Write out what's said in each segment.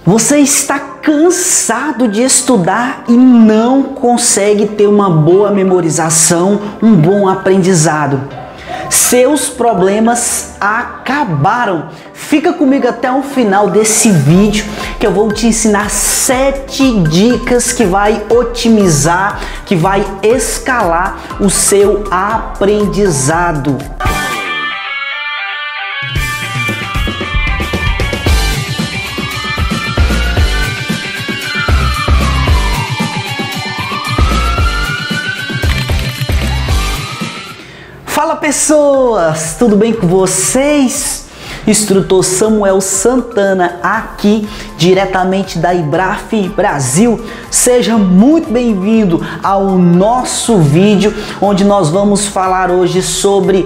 Você está cansado de estudar e não consegue ter uma boa memorização, um bom aprendizado. Seus problemas acabaram. Fica comigo até o final desse vídeo que eu vou te ensinar 7 dicas que vai otimizar, que vai escalar o seu aprendizado. Fala pessoas, tudo bem com vocês? Instrutor Samuel Santana aqui, diretamente da IBRAF Brasil. Seja muito bem-vindo ao nosso vídeo, onde nós vamos falar hoje sobre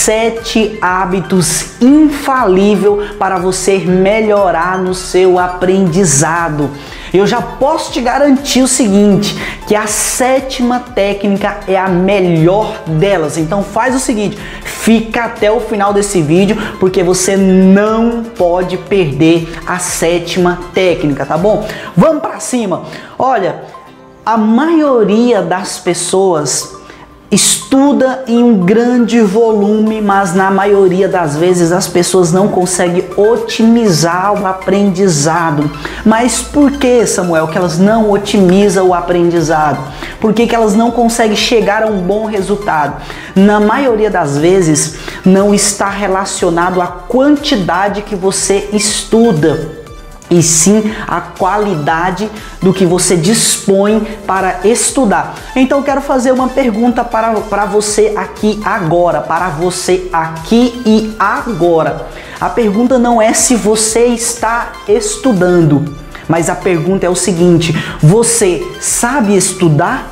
7 hábitos infalíveis para você melhorar no seu aprendizado. Eu já posso te garantir o seguinte, que a 7ª técnica é a melhor delas. Então faz o seguinte, fica até o final desse vídeo, porque você não pode perder a 7ª técnica, tá bom? Vamos para cima. Olha, a maioria das pessoas estuda em um grande volume, mas na maioria das vezes as pessoas não conseguem otimizar o aprendizado. Mas por que, Samuel, que elas não otimizam o aprendizado? Por que elas não conseguem chegar a um bom resultado? Na maioria das vezes não está relacionado à quantidade que você estuda, e sim a qualidade do que você dispõe para estudar. Então quero fazer uma pergunta para você aqui agora, para você aqui e agora. A pergunta não é se você está estudando, mas a pergunta é o seguinte: você sabe estudar?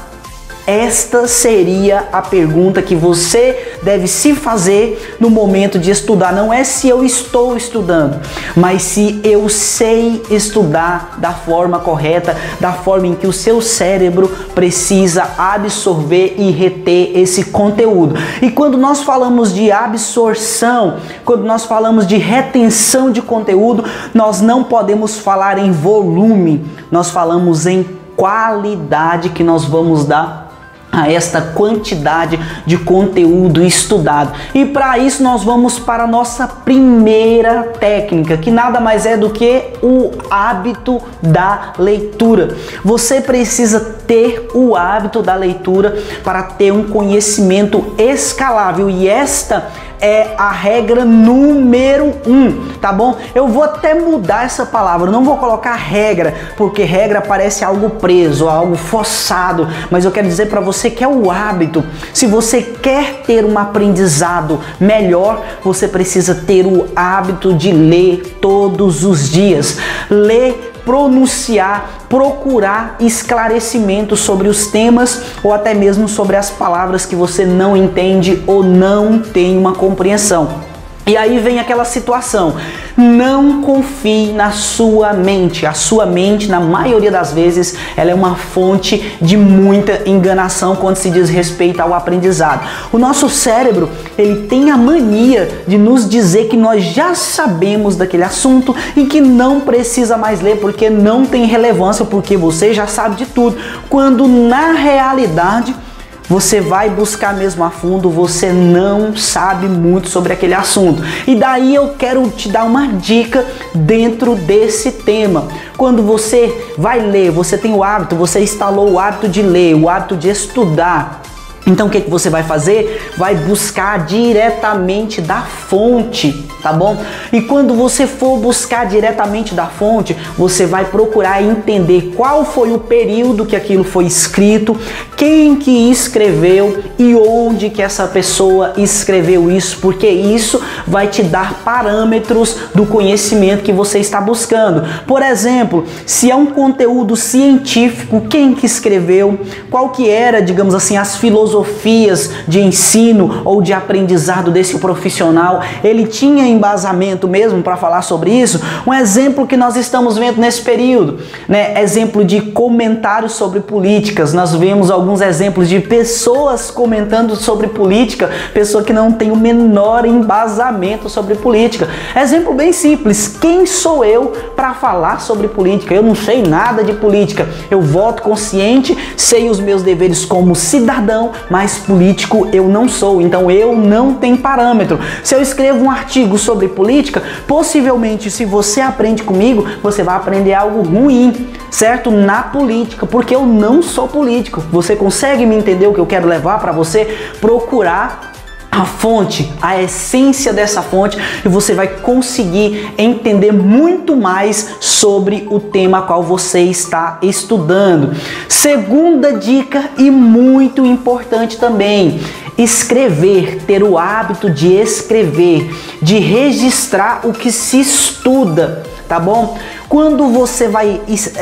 Esta seria a pergunta que você deve se fazer no momento de estudar. Não é se eu estou estudando, mas se eu sei estudar da forma correta, da forma em que o seu cérebro precisa absorver e reter esse conteúdo. E quando nós falamos de absorção, quando nós falamos de retenção de conteúdo, nós não podemos falar em volume, nós falamos em qualidade que nós vamos dar a esta quantidade de conteúdo estudado. E para isso nós vamos para a nossa primeira técnica, que nada mais é do que o hábito da leitura. Você precisa ter o hábito da leitura para ter um conhecimento escalável, e esta é a regra número 1, tá bom? Eu vou até mudar essa palavra, não vou colocar regra, porque regra parece algo preso, algo forçado, mas eu quero dizer para você que é o hábito. Se você quer ter um aprendizado melhor, você precisa ter o hábito de ler todos os dias. Ler, pronunciar, procurar esclarecimento sobre os temas ou até mesmo sobre as palavras que você não entende ou não tem uma compreensão. E aí vem aquela situação, não confie na sua mente. A sua mente, na maioria das vezes, ela é uma fonte de muita enganação quando se diz respeito ao aprendizado. O nosso cérebro, ele tem a mania de nos dizer que nós já sabemos daquele assunto e que não precisa mais ler porque não tem relevância, porque você já sabe de tudo, quando na realidade você vai buscar mesmo a fundo, você não sabe muito sobre aquele assunto. E daí eu quero te dar uma dica dentro desse tema. Quando você vai ler, você tem o hábito, você instalou o hábito de ler, o hábito de estudar. Então o que você vai fazer? Vai buscar diretamente da fonte, tá bom? E quando você for buscar diretamente da fonte, você vai procurar entender qual foi o período que aquilo foi escrito, quem que escreveu e onde que essa pessoa escreveu isso, porque isso vai te dar parâmetros do conhecimento que você está buscando. Por exemplo, se é um conteúdo científico, quem que escreveu, qual que era, digamos assim, as filosofias de ensino ou de aprendizado desse profissional, ele tinha embasamento mesmo para falar sobre isso, um exemplo que nós estamos vendo nesse período, né? Exemplo de comentários sobre políticas. Nós vemos alguns exemplos de pessoas comentando sobre política, pessoa que não tem o menor embasamento sobre política. Exemplo bem simples: quem sou eu para falar sobre política? Eu não sei nada de política. Eu voto consciente, sei os meus deveres como cidadão, mas político eu não sou, então eu não tenho parâmetro. Se eu escrevo um artigo sobre política, possivelmente, se você aprende comigo, você vai aprender algo ruim, certo? Na política, porque eu não sou político. Você consegue me entender o que eu quero levar para você? Procurar a fonte, a essência dessa fonte, e você vai conseguir entender muito mais sobre o tema a qual você está estudando. Segunda dica, e muito importante também: escrever, ter o hábito de escrever, de registrar o que se estuda, tá bom? Quando você vai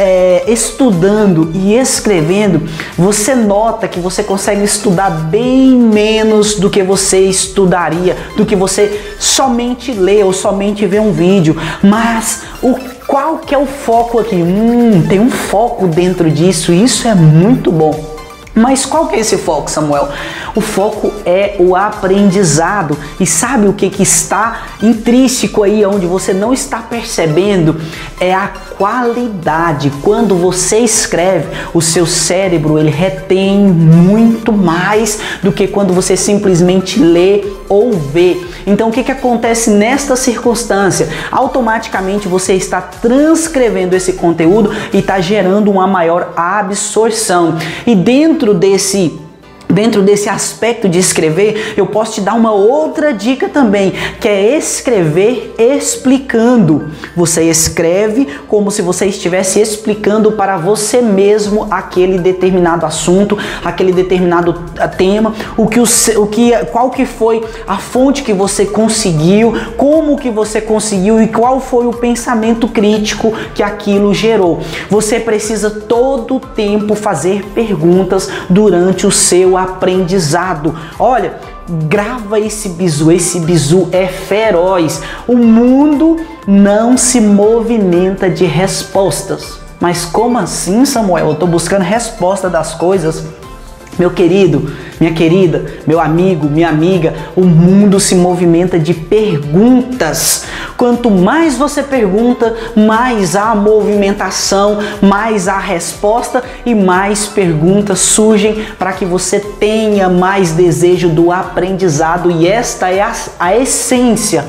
estudando e escrevendo, você nota que você consegue estudar bem menos do que você estudaria, do que você somente lê ou somente vê um vídeo. Mas qual que é o foco aqui? Tem um foco dentro disso, e isso é muito bom. Mas qual que é esse foco, Samuel? O foco é o aprendizado. E sabe o que está intrínseco aí, onde você não está percebendo? É a qualidade. Quando você escreve, o seu cérebro ele retém muito mais do que quando você simplesmente lê ou vê. Então o que acontece nesta circunstância? Automaticamente você está transcrevendo esse conteúdo e está gerando uma maior absorção. E dentro desse aspecto de escrever, eu posso te dar uma outra dica também, que é escrever explicando. Você escreve como se você estivesse explicando para você mesmo aquele determinado assunto, aquele determinado tema, qual que foi a fonte que você conseguiu, como que você conseguiu e qual foi o pensamento crítico que aquilo gerou. Você precisa todo o tempo fazer perguntas durante o seu aprendizado. Olha, grava esse bizu é feroz. O mundo não se movimenta de respostas. Mas como assim, Samuel? Eu estou buscando resposta das coisas. Meu querido, minha querida, meu amigo, minha amiga, o mundo se movimenta de perguntas. Quanto mais você pergunta, mais há movimentação, mais há resposta e mais perguntas surgem para que você tenha mais desejo do aprendizado. E esta é a essência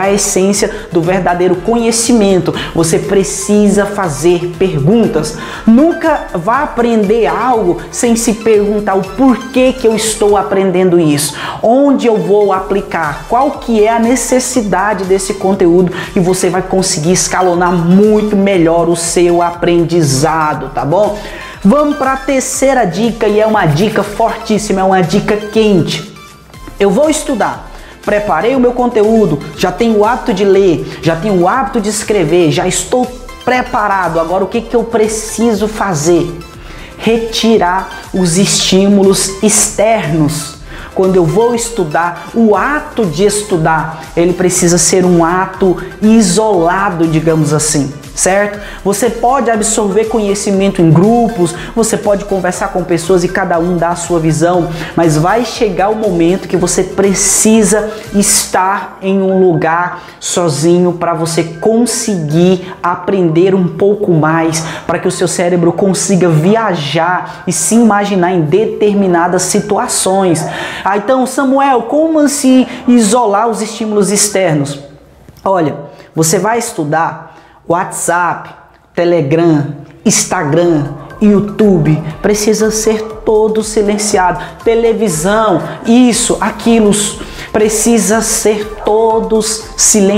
do verdadeiro conhecimento. Você precisa fazer perguntas. Nunca vá aprender algo sem se perguntar o porquê que eu estou aprendendo isso, onde eu vou aplicar, qual que é a necessidade desse conteúdo, e você vai conseguir escalonar muito melhor o seu aprendizado, tá bom? Vamos para a terceira dica, e é uma dica fortíssima, é uma dica quente. Eu vou estudar, preparei o meu conteúdo, já tenho o hábito de ler, já tenho o hábito de escrever, já estou preparado. Agora o que eu preciso fazer? Retirar os estímulos externos. Quando eu vou estudar, o ato de estudar, ele precisa ser um ato isolado, digamos assim, certo? Você pode absorver conhecimento em grupos, você pode conversar com pessoas e cada um dá a sua visão, mas vai chegar o momento que você precisa estar em um lugar sozinho para você conseguir aprender um pouco mais, para que o seu cérebro consiga viajar e se imaginar em determinadas situações. Então, Samuel, como assim isolar os estímulos externos? Olha, você vai estudar WhatsApp, Telegram, Instagram, YouTube, precisa ser todo silenciado. Televisão, isso, aquilo, precisa ser todos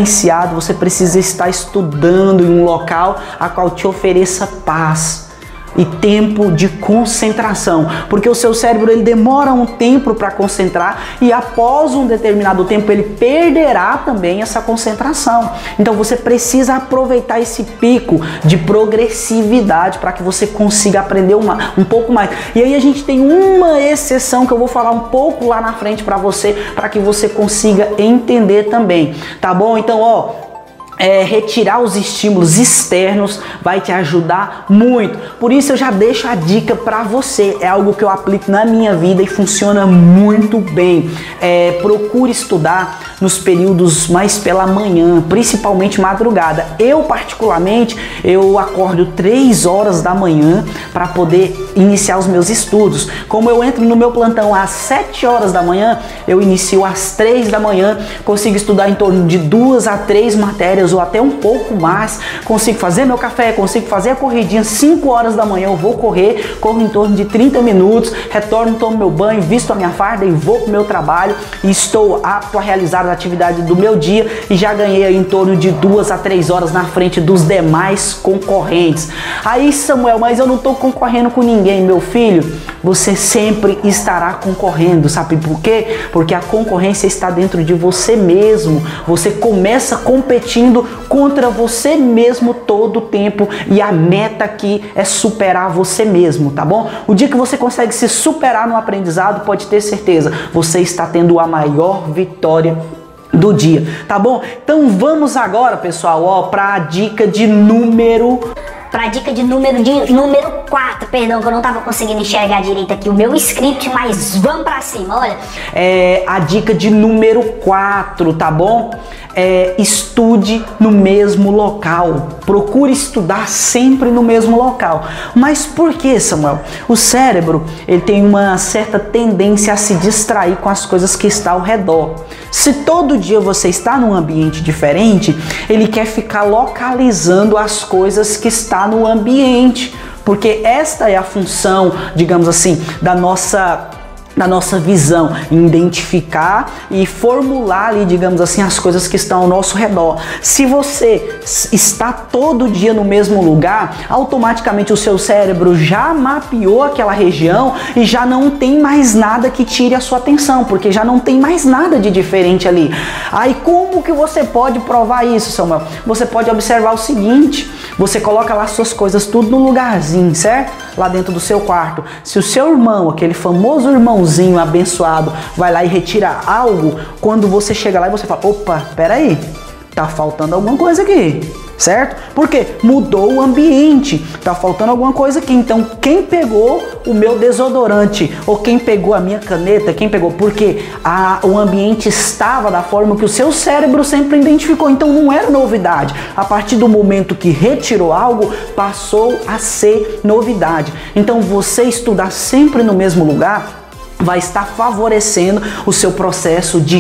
silenciado. Você precisa estar estudando em um local a qual te ofereça paz. e tempo de concentração, porque o seu cérebro ele demora um tempo para concentrar e após um determinado tempo ele perderá também essa concentração. Então você precisa aproveitar esse pico de progressividade para que você consiga aprender um pouco mais. E aí a gente tem uma exceção que eu vou falar um pouco lá na frente para que você consiga entender também, tá bom? Então, ó, retirar os estímulos externos vai te ajudar muito. Por isso eu já deixo a dica para você. É algo que eu aplico na minha vida e funciona muito bem. Procure estudar nos períodos mais pela manhã, principalmente madrugada. Eu particularmente, eu acordo 3 horas da manhã para poder iniciar os meus estudos. Como eu entro no meu plantão às 7 horas da manhã, eu inicio às 3 da manhã, consigo estudar em torno de 2 a 3 matérias ou até um pouco mais, consigo fazer meu café, consigo fazer a corridinha. 5 horas da manhã eu vou correr, corro em torno de 30 minutos, retorno, tomo meu banho, visto a minha farda e vou pro meu trabalho e estou apto a realizar a atividade do meu dia e já ganhei aí em torno de 2 a 3 horas na frente dos demais concorrentes. Aí, Samuel, mas eu não estou concorrendo com ninguém. Meu filho, você sempre estará concorrendo, sabe por quê? Porque a concorrência está dentro de você mesmo. Você começa competindo contra você mesmo todo o tempo e a meta aqui é superar você mesmo, tá bom? O dia que você consegue se superar no aprendizado, pode ter certeza, você está tendo a maior vitória do dia, tá bom? Então vamos agora, pessoal, ó, para a dica de número 4, perdão, que eu não tava conseguindo enxergar direito aqui o meu script, mas vamos pra cima, olha. A dica de número 4, tá bom? Estude no mesmo local. Procure estudar sempre no mesmo local. Mas por que, Samuel? O cérebro, ele tem uma certa tendência a se distrair com as coisas que estão ao redor. Se todo dia você está num ambiente diferente, ele quer ficar localizando as coisas que estão no ambiente, porque esta é a função, digamos assim, da nossa visão, identificar e formular ali, digamos assim, as coisas que estão ao nosso redor. Se você está todo dia no mesmo lugar, automaticamente o seu cérebro já mapeou aquela região e já não tem mais nada que tire a sua atenção, porque já não tem mais nada de diferente ali. Aí como que você pode provar isso, Samuel? Você pode observar o seguinte: você coloca lá suas coisas tudo no lugarzinho, certo? Lá dentro do seu quarto. Se o seu irmão, aquele famoso irmãozinho abençoado, vai lá e retira algo, quando você chega lá e você fala, opa, peraí, tá faltando alguma coisa aqui, certo? Porque mudou o ambiente, tá faltando alguma coisa aqui. Então quem pegou o meu desodorante ou quem pegou a minha caneta, quem pegou? Porque o ambiente estava da forma que o seu cérebro sempre identificou, então não era novidade. A partir do momento que retirou algo, passou a ser novidade. Então você estudar sempre no mesmo lugar vai estar favorecendo o seu processo de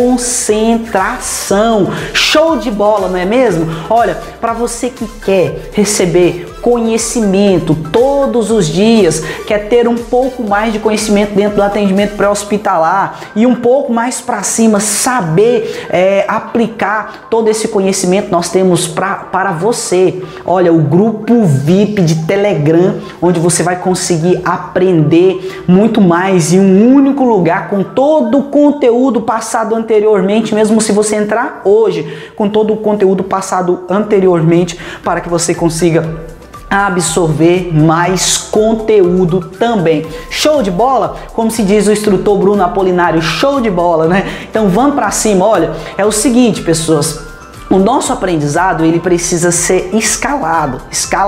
concentração. Show de bola, não é mesmo? Olha, para você que quer receber conhecimento todos os dias, quer ter um pouco mais de conhecimento dentro do atendimento pré-hospitalar e um pouco mais para cima, saber aplicar todo esse conhecimento, nós temos para você, olha, o grupo VIP de Telegram, onde você vai conseguir aprender muito mais em um único lugar, com todo o conteúdo passado anteriormente, mesmo se você entrar hoje, com todo o conteúdo passado anteriormente, para que você consiga absorver mais conteúdo também. Show de bola? Como se diz o instrutor Bruno Apolinário, show de bola, né? Então vamos para cima. Olha, é o seguinte, pessoas, o nosso aprendizado, ele precisa ser escalado.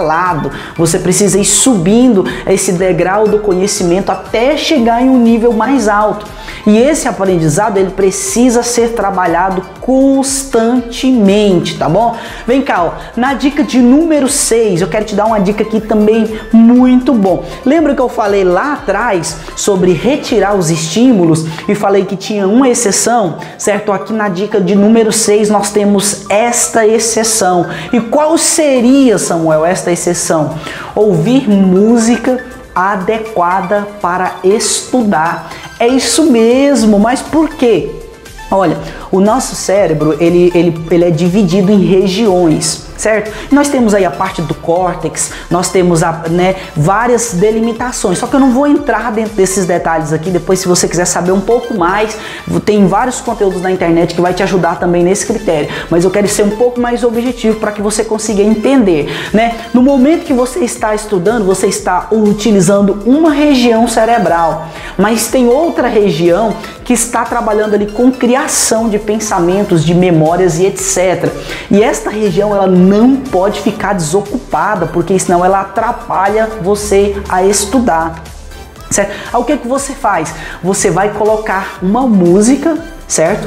Você precisa ir subindo esse degrau do conhecimento até chegar em um nível mais alto. E esse aprendizado, ele precisa ser trabalhado constantemente, tá bom? Vem cá, ó, na dica de número 6, eu quero te dar uma dica aqui também muito bom. Lembra que eu falei lá atrás sobre retirar os estímulos e falei que tinha uma exceção, certo? Aqui na dica de número 6 nós temos esta exceção. E qual seria, Samuel, esta exceção? Ouvir música adequada para estudar. É isso mesmo, mas por quê? Olha, o nosso cérebro ele é dividido em regiões. certo? Nós temos aí a parte do córtex, nós temos várias delimitações, só que eu não vou entrar dentro desses detalhes aqui. Depois, se você quiser saber um pouco mais, tem vários conteúdos na internet que vai te ajudar também nesse critério, mas eu quero ser um pouco mais objetivo para que você consiga entender, né? No momento que você está estudando, você está utilizando uma região cerebral, mas tem outra região que está trabalhando ali com criação de pensamentos, de memórias e etc. E esta região ela não pode ficar desocupada, porque senão ela atrapalha você a estudar, certo? Aí o que você faz? Você vai colocar uma música, certo?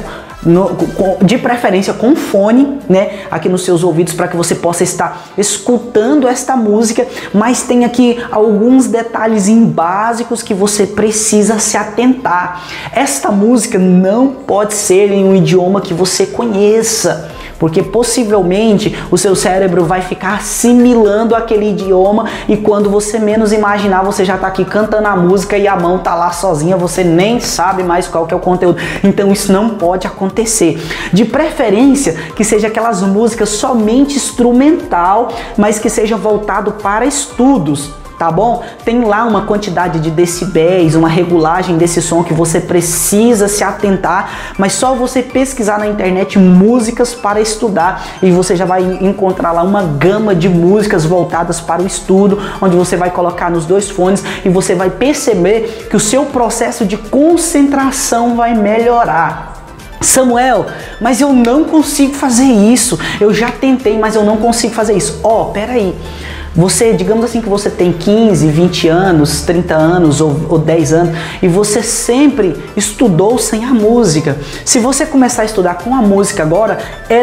De preferência com fone, né, aqui nos seus ouvidos, para que você possa estar escutando esta música, mas tem aqui alguns detalhes básicos que você precisa se atentar. Esta música não pode ser em um idioma que você conheça, porque possivelmente o seu cérebro vai ficar assimilando aquele idioma e quando você menos imaginar, você já está aqui cantando a música e a mão tá lá sozinha, você nem sabe mais qual que é o conteúdo. Então isso não pode acontecer. De preferência que seja aquelas músicas somente instrumental, mas que seja voltado para estudos. Tá bom? Tem lá uma quantidade de decibéis, uma regulagem desse som que você precisa se atentar, mas só você pesquisar na internet músicas para estudar e você já vai encontrar lá uma gama de músicas voltadas para o estudo, onde você vai colocar nos dois fones e você vai perceber que o seu processo de concentração vai melhorar. Samuel, mas eu não consigo fazer isso. Eu já tentei, mas eu não consigo fazer isso. Peraí. Você, digamos assim que você tem 15, 20 anos, 30 anos ou 10 anos e você sempre estudou sem a música. Se você começar a estudar com a música agora, é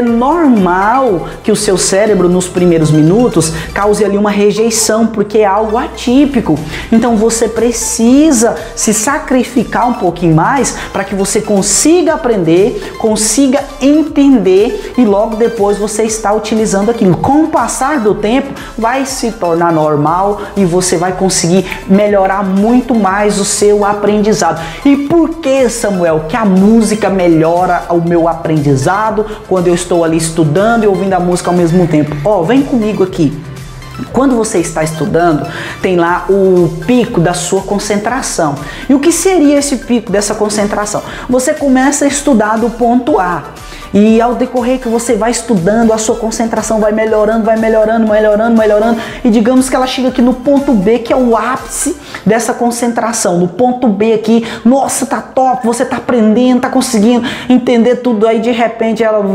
normal que o seu cérebro nos primeiros minutos cause ali uma rejeição, porque é algo atípico. Então você precisa se sacrificar um pouquinho mais para que você consiga aprender, consiga entender e logo depois você está utilizando aquilo. Com o passar do tempo, vai se tornar normal e você vai conseguir melhorar muito mais o seu aprendizado. E por que, Samuel, que a música melhora o meu aprendizado quando eu estou ali estudando e ouvindo a música ao mesmo tempo? Vem comigo aqui. Quando você está estudando, tem lá o pico da sua concentração. E o que seria esse pico dessa concentração? Você começa a estudar do ponto A. E ao decorrer que você vai estudando, a sua concentração vai melhorando, melhorando. E digamos que ela chega aqui no ponto B, que é o ápice dessa concentração. No ponto B aqui, nossa, tá top, você tá aprendendo, tá conseguindo entender tudo. Aí de repente ela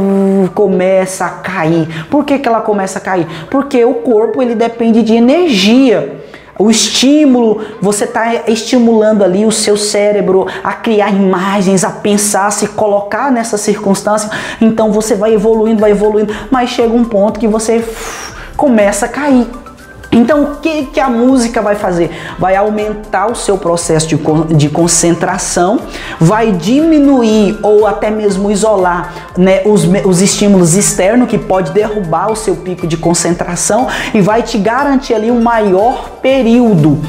começa a cair. Por que ela começa a cair? Porque o corpo ele depende de energia. O estímulo, você está estimulando ali o seu cérebro a criar imagens, a pensar, a se colocar nessa circunstância. Então você vai evoluindo, mas chega um ponto que você começa a cair. Então o que a música vai fazer? Vai aumentar o seu processo de concentração, vai diminuir ou até mesmo isolar, né, os estímulos externos que pode derrubar o seu pico de concentração e vai te garantir ali um maior período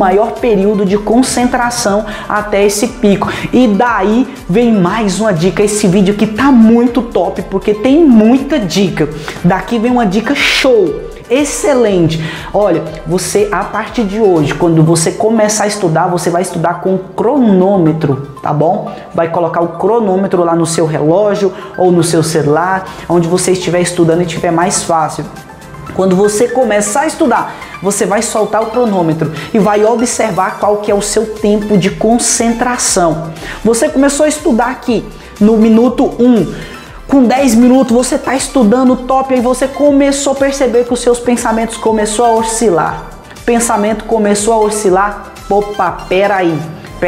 de concentração até esse pico. E daí vem mais uma dica. Esse vídeo aqui tá muito top porque tem muita dica. Daqui vem uma dica show. Excelente! Olha, você a partir de hoje, quando você começar a estudar, você vai estudar com cronômetro, tá bom? Vai colocar o cronômetro lá no seu relógio ou no seu celular, onde você estiver estudando e tiver mais fácil. Quando você começar a estudar, você vai soltar o cronômetro e vai observar qual que é o seu tempo de concentração. Você começou a estudar aqui no minuto 1. Com 10 minutos você está estudando top, aí você começou a perceber que os seus pensamentos começou a oscilar. Pensamento começou a oscilar. Opa, peraí,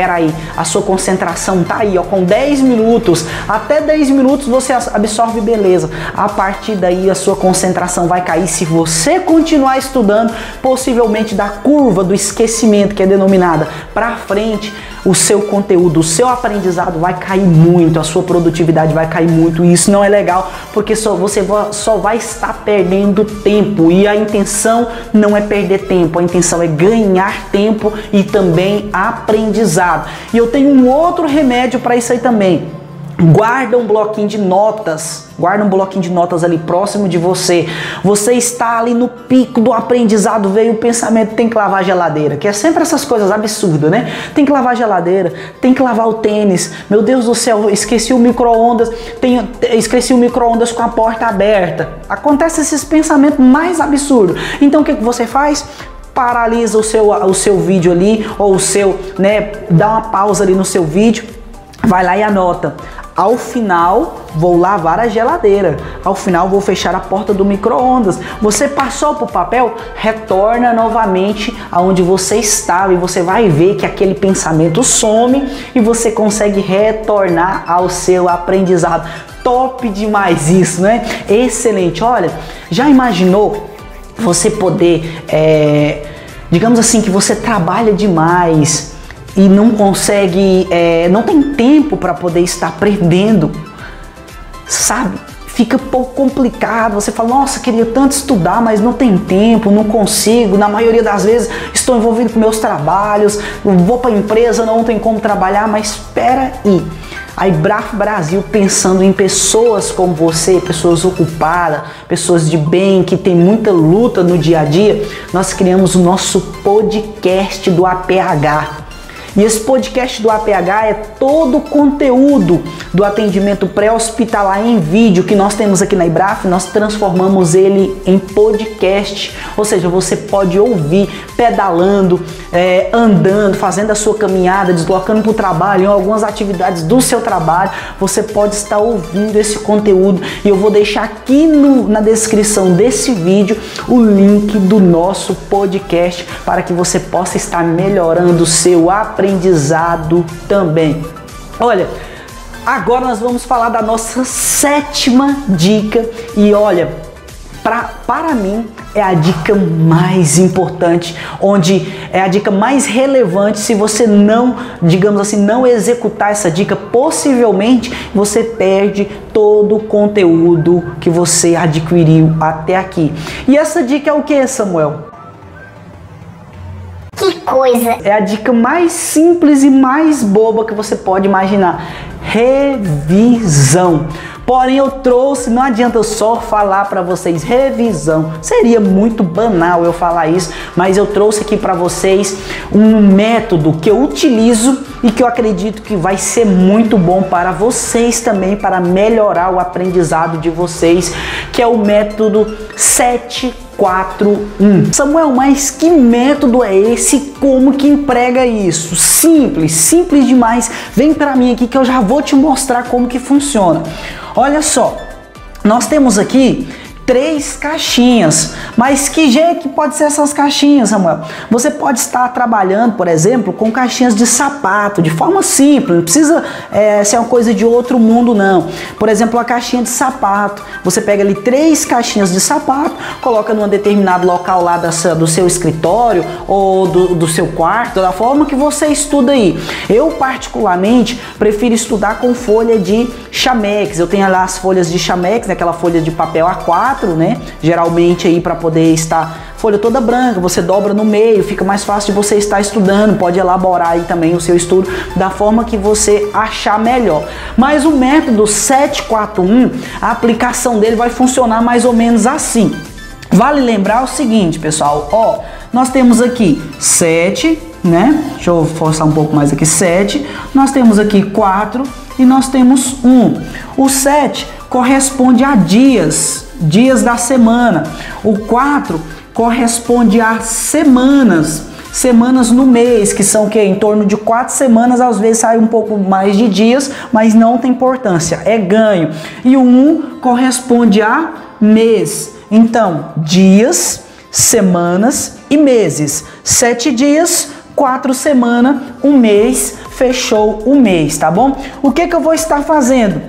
a sua concentração tá aí, com 10 minutos, até 10 minutos você absorve, beleza. A partir daí a sua concentração vai cair. Se você continuar estudando, possivelmente da curva do esquecimento, que é denominada para frente, o seu conteúdo, o seu aprendizado vai cair muito, a sua produtividade vai cair muito, e isso não é legal, porque você só vai estar perdendo tempo, e a intenção não é perder tempo, a intenção é ganhar tempo e também aprendizado. E eu tenho um outro remédio para isso aí também. Guarda um bloquinho de notas, ali próximo de você. Você está ali no pico do aprendizado, veio o pensamento, tem que lavar a geladeira, que é sempre essas coisas absurdas, né? Tem que lavar a geladeira, tem que lavar o tênis, meu Deus do céu, esqueci o micro-ondas, esqueci o micro-ondas com a porta aberta. Acontece esses pensamentos mais absurdos. Então o que você faz? Paralisa o seu vídeo ali, ou o seu, né, dá uma pausa ali no seu vídeo, vai lá e anota. Ao final, vou lavar a geladeira. Ao final, vou fechar a porta do micro-ondas. Você passou para o papel? Retorna novamente aonde você estava e você vai ver que aquele pensamento some e você consegue retornar ao seu aprendizado. Top demais isso, né? Excelente. Olha, já imaginou você poder, digamos assim, que você trabalha demais e não consegue, não tem tempo para poder estar aprendendo, sabe? Fica pouco complicado, você fala, nossa, queria tanto estudar, mas não tem tempo, não consigo, na maioria das vezes estou envolvido com meus trabalhos, vou para a empresa, não tem como trabalhar, mas espera aí. A Ibraf Brasil, pensando em pessoas como você, pessoas ocupadas, pessoas de bem, que tem muita luta no dia a dia, nós criamos o nosso podcast do APH. E esse podcast do APH é todo o conteúdo do atendimento pré-hospitalar em vídeo que nós temos aqui na Ibraf, nós transformamos ele em podcast, ou seja, você pode ouvir pedalando, andando, fazendo a sua caminhada, deslocando para o trabalho, em algumas atividades do seu trabalho, você pode estar ouvindo esse conteúdo e eu vou deixar aqui na descrição desse vídeo o link do nosso podcast para que você possa estar melhorando o seu aprendizado também. Olha, agora nós vamos falar da nossa 7ª dica e olha, para mim é a dica mais importante, onde é a dica mais relevante. Se você não, digamos assim, não executar essa dica, possivelmente você perde todo o conteúdo que você adquiriu até aqui. E essa dica é o que, Samuel? Que coisa! É a dica mais simples e mais boba que você pode imaginar. Revisão. Porém eu trouxe, não adianta eu só falar para vocês revisão, seria muito banal eu falar isso, mas eu trouxe aqui para vocês um método que eu utilizo e que eu acredito que vai ser muito bom para vocês também, para melhorar o aprendizado de vocês, que é o método 7-4-1. Samuel, mas que método é esse? Como que emprega isso? Simples, simples demais. Vem para mim aqui que eu já vou te mostrar como que funciona. Olha só, nós temos aqui 3 caixinhas, mas que jeito que pode ser essas caixinhas, Samuel? Você pode estar trabalhando, por exemplo, com caixinhas de sapato, de forma simples, não precisa ser uma coisa de outro mundo não. Por exemplo, a caixinha de sapato, você pega ali 3 caixinhas de sapato, coloca num determinado local lá do seu escritório ou do seu quarto, da forma que você estuda aí. Eu particularmente prefiro estudar com folha de chamex, eu tenho lá as folhas de chamex, né, aquela folha de papel A4, né? Geralmente aí para poder estar folha toda branca, você dobra no meio, fica mais fácil de você estar estudando, pode elaborar aí também o seu estudo da forma que você achar melhor. Mas o método 7-4-1, a aplicação dele vai funcionar mais ou menos assim. Vale lembrar o seguinte, pessoal, ó, nós temos aqui 7, né? Deixa eu forçar um pouco mais aqui, 7, nós temos aqui 4 e nós temos 1. O 7 corresponde a dias da semana. O 4 corresponde a semanas no mês, que são o que? Em torno de 4 semanas, às vezes sai um pouco mais de dias, mas não tem importância, é ganho. E o 1 corresponde a mês. Então, dias, semanas e meses. 7 dias, 4 semanas, 1 mês, fechou o mês, tá bom? O que eu vou estar fazendo?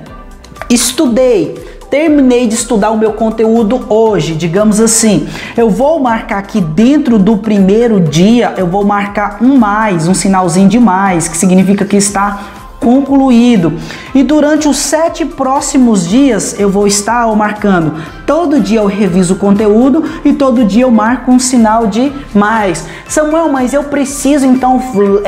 Terminei de estudar o meu conteúdo hoje, digamos assim. Eu vou marcar aqui dentro do primeiro dia, eu vou marcar um sinalzinho de mais, que significa que está concluído. E durante os 7 próximos dias, eu vou estar marcando todo dia eu reviso o conteúdo e todo dia eu marco um sinal de mais. Samuel, mas eu preciso então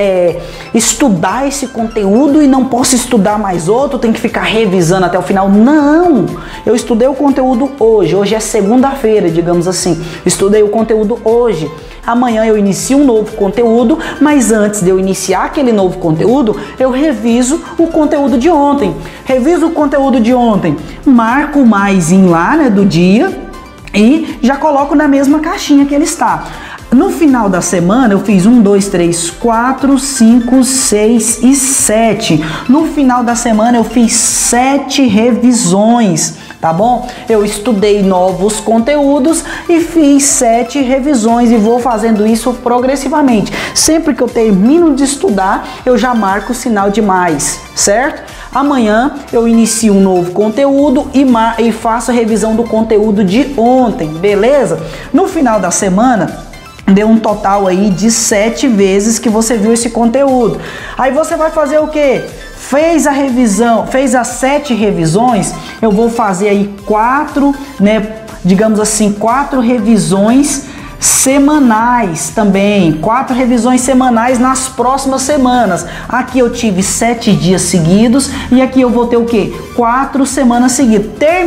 estudar esse conteúdo e não posso estudar mais outro, tem que ficar revisando até o final? Não! Eu estudei o conteúdo hoje é segunda-feira, digamos assim. Estudei o conteúdo hoje. Amanhã eu inicio um novo conteúdo, mas antes de eu iniciar aquele novo conteúdo, eu reviso o conteúdo de ontem. Reviso o conteúdo de ontem, marco o maisinho lá, né, do dia e já coloco na mesma caixinha que ele está. No final da semana eu fiz 1, 2, 3, 4, 5, 6 e 7. No final da semana eu fiz 7 revisões, tá bom? Eu estudei novos conteúdos e fiz 7 revisões e vou fazendo isso progressivamente. Sempre que eu termino de estudar, eu já marco o sinal de mais, certo? Amanhã eu inicio um novo conteúdo e faço a revisão do conteúdo de ontem, beleza? No final da semana, deu um total aí de 7 vezes que você viu esse conteúdo. Aí você vai fazer o quê? Fez a revisão, fez as 7 revisões, eu vou fazer aí 4, né, digamos assim, 4 revisões semanais também, 4 revisões semanais nas próximas semanas. Aqui eu tive 7 dias seguidos e aqui eu vou ter o quê? 4 semanas seguidas.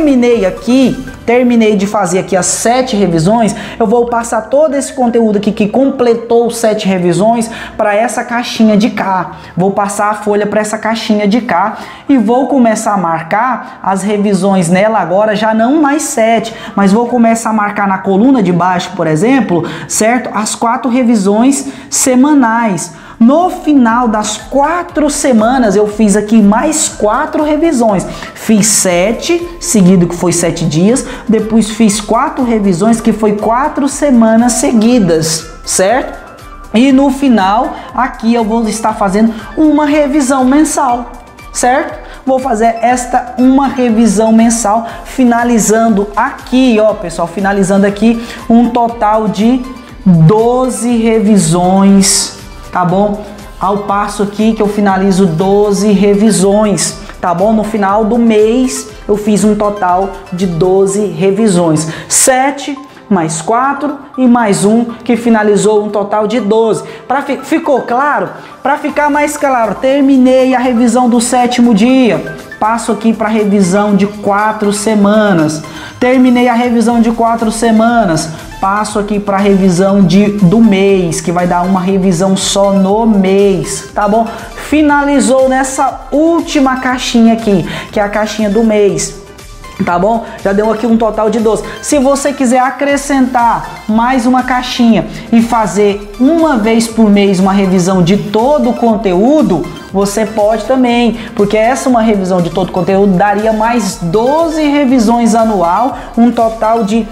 Terminei de fazer aqui as 7 revisões, eu vou passar todo esse conteúdo aqui que completou 7 revisões para essa caixinha de cá. Vou passar a folha para essa caixinha de cá e vou começar a marcar as revisões nela agora, já não mais 7, mas vou começar a marcar na coluna de baixo, por exemplo, certo? As 4 revisões semanais. No final das 4 semanas eu fiz aqui mais 4 revisões. Fiz 7, seguido que foi 7 dias. Depois fiz 4 revisões, que foi 4 semanas seguidas, certo? E no final, aqui eu vou estar fazendo uma revisão mensal, certo? Vou fazer uma revisão mensal, finalizando aqui, ó pessoal, finalizando aqui um total de 12 revisões, tá bom? Ao passo aqui que eu finalizo 12 revisões, tá bom? No final do mês eu fiz um total de 12 revisões. 7 mais 4 e mais 1 que finalizou um total de 12. Ficou claro? Para ficar mais claro, terminei a revisão do 7º dia. Passo aqui para a revisão de 4 semanas. Terminei a revisão de 4 semanas. Passo aqui para a revisão do mês, que vai dar uma revisão só no mês, tá bom? Finalizou nessa última caixinha aqui, que é a caixinha do mês. Tá bom? Já deu aqui um total de 12. Se você quiser acrescentar mais uma caixinha e fazer uma vez por mês uma revisão de todo o conteúdo, você pode também, porque essa uma revisão de todo o conteúdo daria mais 12 revisões anual, um total de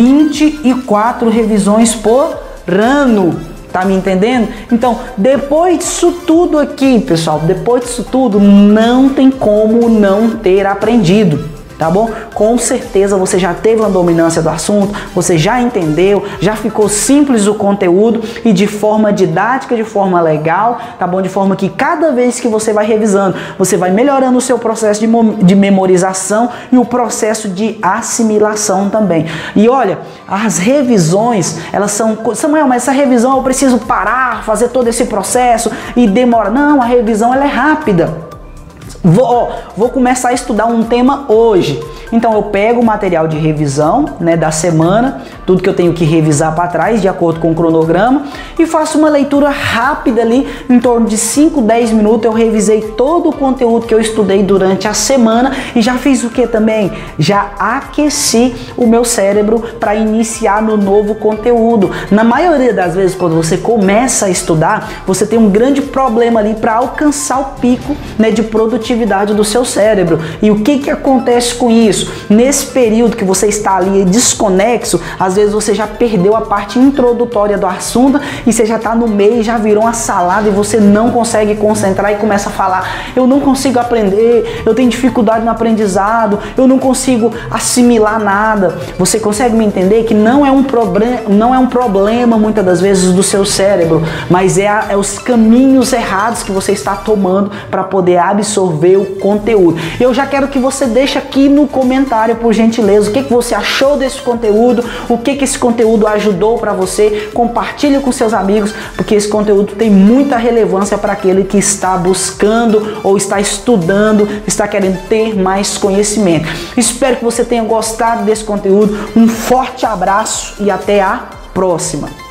24 revisões por ano. Tá me entendendo? Então, depois disso tudo aqui, pessoal, depois disso tudo, não tem como não ter aprendido. Tá bom? Com certeza você já teve uma dominância do assunto, você já entendeu, já ficou simples o conteúdo e de forma didática, de forma legal, tá bom? De forma que cada vez que você vai revisando, você vai melhorando o seu processo de memorização e o processo de assimilação também. E olha, as revisões, elas são... Samuel, mas essa revisão eu preciso parar, fazer todo esse processo e demora. Não, a revisão ela é rápida. Vou começar a estudar um tema hoje. Então eu pego o material de revisão, né, da semana, tudo que eu tenho que revisar para trás, de acordo com o cronograma, e faço uma leitura rápida ali, em torno de 5, 10 minutos. Eu revisei todo o conteúdo que eu estudei durante a semana e já fiz o que também? Já aqueci o meu cérebro para iniciar no novo conteúdo. Na maioria das vezes, quando você começa a estudar, você tem um grande problema ali para alcançar o pico, né, de produtividade do seu cérebro. E o que acontece com isso? Nesse período que você está ali desconexo, às vezes você já perdeu a parte introdutória do assunto e você já está no meio, já virou uma salada e você não consegue concentrar e começa a falar: eu não consigo aprender, eu tenho dificuldade no aprendizado, eu não consigo assimilar nada. Você consegue me entender que não é um problema muitas das vezes do seu cérebro, mas é os caminhos errados que você está tomando para poder absorver o conteúdo. Eu já quero que você deixe aqui no comentário comentário, por gentileza, o que você achou desse conteúdo, o que esse conteúdo ajudou para você. Compartilhe com seus amigos, porque esse conteúdo tem muita relevância para aquele que está buscando ou está estudando, está querendo ter mais conhecimento. Espero que você tenha gostado desse conteúdo. Um forte abraço e até a próxima.